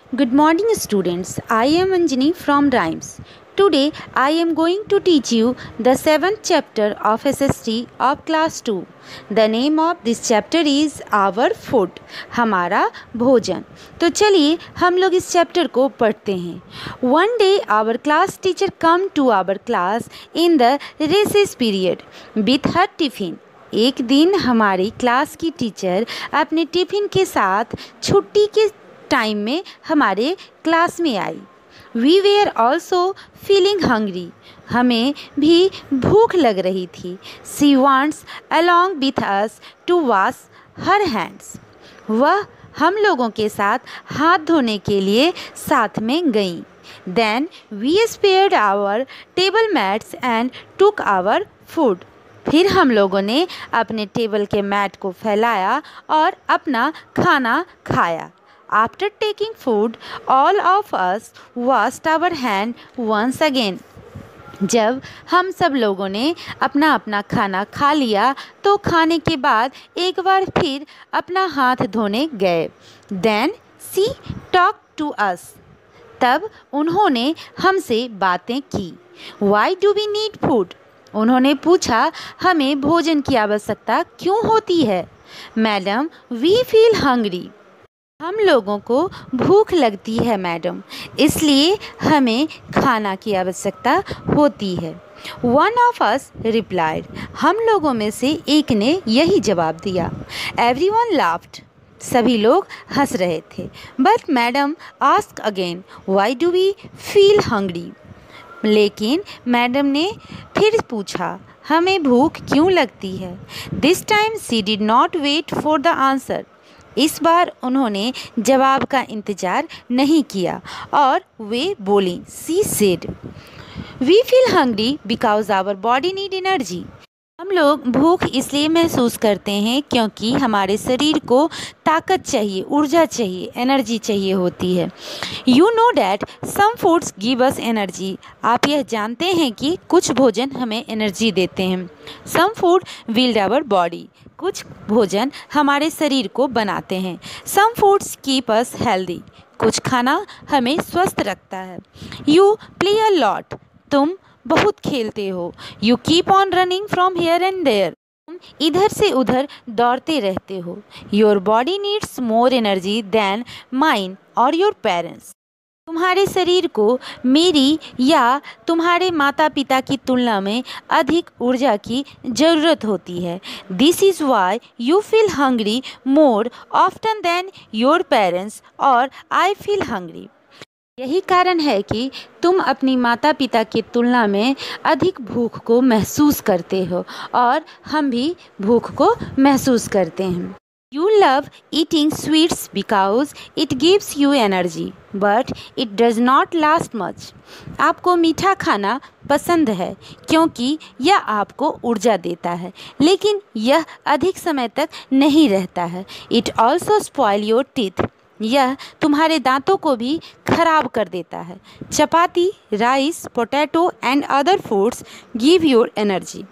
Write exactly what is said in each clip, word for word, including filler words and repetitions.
Good morning, students. I am Anjani from Rhymes. Today, I am going to teach you the seventh chapter of S S T of Class two. The name of this chapter is Our Food. हमारा भोजन. तो चलिए हम लोग इस chapter को पढ़ते हैं. One day, our class teacher come to our class in the recess period with her tiffin. एक दिन हमारी क्लास की टीचर अपने टिफ़िन के साथ छुट्टी के टाइम में हमारे क्लास में आई. We were also feeling hungry. हमें भी भूख लग रही थी. She wants along with us to wash her hands. वह हम लोगों के साथ हाथ धोने के लिए साथ में गई. Then we spared our table mats and took our food. फिर हम लोगों ने अपने टेबल के मैट को फैलाया और अपना खाना खाया. After taking food, all of us washed our hand once again. जब हम सब लोगों ने अपना अपना खाना खा लिया तो खाने के बाद एक बार फिर अपना हाथ धोने गए. Then she talked to us. तब उन्होंने हमसे बातें की. Why do we need food? उन्होंने पूछा हमें भोजन की आवश्यकता क्यों होती है. Madam, we feel hungry. हम लोगों को भूख लगती है मैडम, इसलिए हमें खाना की आवश्यकता होती है. One of us replied. हम लोगों में से एक ने यही जवाब दिया. Everyone laughed. सभी लोग हंस रहे थे. But madam ask again, why do we feel hungry. लेकिन मैडम ने फिर पूछा हमें भूख क्यों लगती है. This time she did not wait for the answer. इस बार उन्होंने जवाब का इंतज़ार नहीं किया और वे बोली. She said, we feel hungry because our body need energy. हम लोग भूख इसलिए महसूस करते हैं क्योंकि हमारे शरीर को ताकत चाहिए, ऊर्जा चाहिए, एनर्जी चाहिए होती है. You know that some foods give us energy. आप यह जानते हैं कि कुछ भोजन हमें एनर्जी देते हैं. Some food build our body. कुछ भोजन हमारे शरीर को बनाते हैं. Some foods keep us healthy. कुछ खाना हमें स्वस्थ रखता है. You play a lot. तुम बहुत खेलते हो. You keep on running from here and there. तुम इधर से उधर दौड़ते रहते हो. Your body needs more energy than mine और योर पेरेंट्स. तुम्हारे शरीर को मेरी या तुम्हारे माता पिता की तुलना में अधिक ऊर्जा की ज़रूरत होती है. This is why you feel hungry more often than your parents और आई फील हंग्री. यही कारण है कि तुम अपनी माता पिता की तुलना में अधिक भूख को महसूस करते हो और हम भी भूख को महसूस करते हैं. You love eating sweets because it gives you energy, but it does not last much. आपको मीठा खाना पसंद है क्योंकि यह आपको ऊर्जा देता है, लेकिन यह अधिक समय तक नहीं रहता है. It also spoil your teeth. यह तुम्हारे दांतों को भी खराब कर देता है. Chapati, rice, potato and other foods give your energy.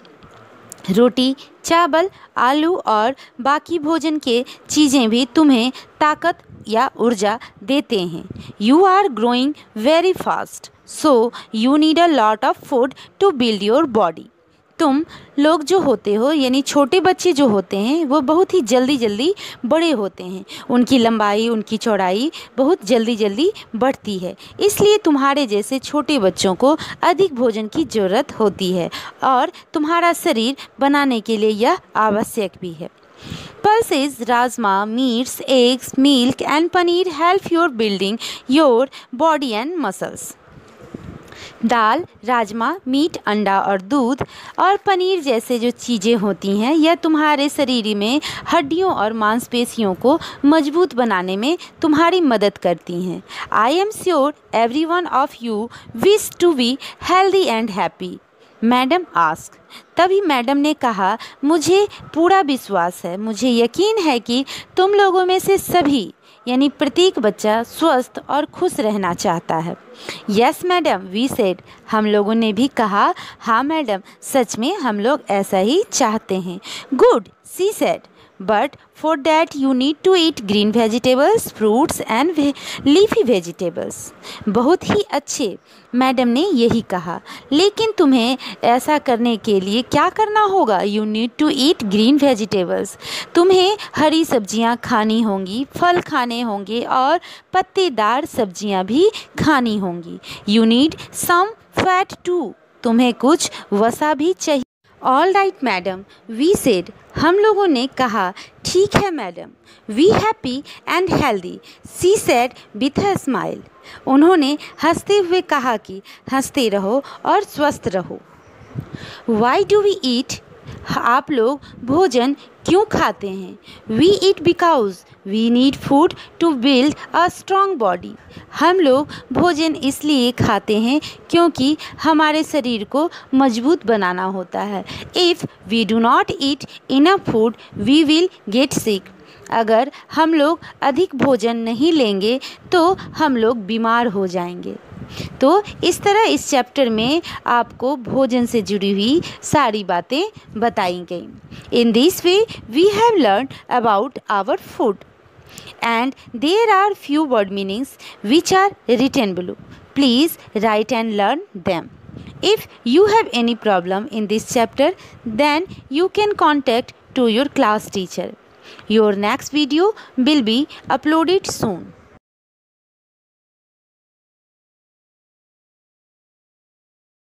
रोटी, चावल, आलू और बाकी भोजन के चीज़ें भी तुम्हें ताकत या ऊर्जा देते हैं. You are growing very fast, so you need a lot of food to build your body. तुम लोग जो होते हो यानी छोटे बच्चे जो होते हैं वो बहुत ही जल्दी जल्दी बड़े होते हैं. उनकी लंबाई, उनकी चौड़ाई बहुत जल्दी जल्दी बढ़ती है. इसलिए तुम्हारे जैसे छोटे बच्चों को अधिक भोजन की ज़रूरत होती है और तुम्हारा शरीर बनाने के लिए यह आवश्यक भी है. Pulses, rajma, meats, eggs, milk and paneer help your building your body and muscles. दाल, राजमा, मीट, अंडा और दूध और पनीर जैसे जो चीज़ें होती हैं यह तुम्हारे शरीर में हड्डियों और मांसपेशियों को मजबूत बनाने में तुम्हारी मदद करती हैं. I am sure every one of you wish to be healthy and happy. Madam ask. तभी मैडम ने कहा मुझे पूरा विश्वास है, मुझे यकीन है कि तुम लोगों में से सभी यानी प्रत्येक बच्चा स्वस्थ और खुश रहना चाहता है. यस मैडम वी सेड, हम लोगों ने भी कहा हाँ मैडम, सच में हम लोग ऐसा ही चाहते हैं। Good she said, but for that you need to eat green vegetables, fruits and leafy vegetables. बहुत ही अच्छे, मैडम ने यही कहा, लेकिन तुम्हें ऐसा करने के लिए क्या करना होगा? You need to eat green vegetables, तुम्हें हरी सब्जियां खानी होंगी, फल खाने होंगे और पत्तेदार सब्जियां भी खानी होंगी। You need some fat too, तुम्हें कुछ वसा भी चाहिए। All right madam we said, हम लोगों ने कहा ठीक है मैडम। We happy and healthy she said with a smile, उन्होंने हंसते हुए कहा कि हंसते रहो और स्वस्थ रहो। वाई डू वी ईट, आप लोग भोजन क्यों खाते हैं? We eat because we need food to build a strong body, हम लोग भोजन इसलिए खाते हैं क्योंकि हमारे शरीर को मजबूत बनाना होता है। If we do not eat enough food we will get sick, अगर हम लोग अधिक भोजन नहीं लेंगे तो हम लोग बीमार हो जाएंगे। तो इस तरह इस चैप्टर में आपको भोजन से जुड़ी हुई सारी बातें बताई गई। In this way we have learn about our food and there are few word meanings which are written below. Please write and learn them. If you have any problem in this chapter, then you can contact to your class teacher. Your next video will be uploaded soon.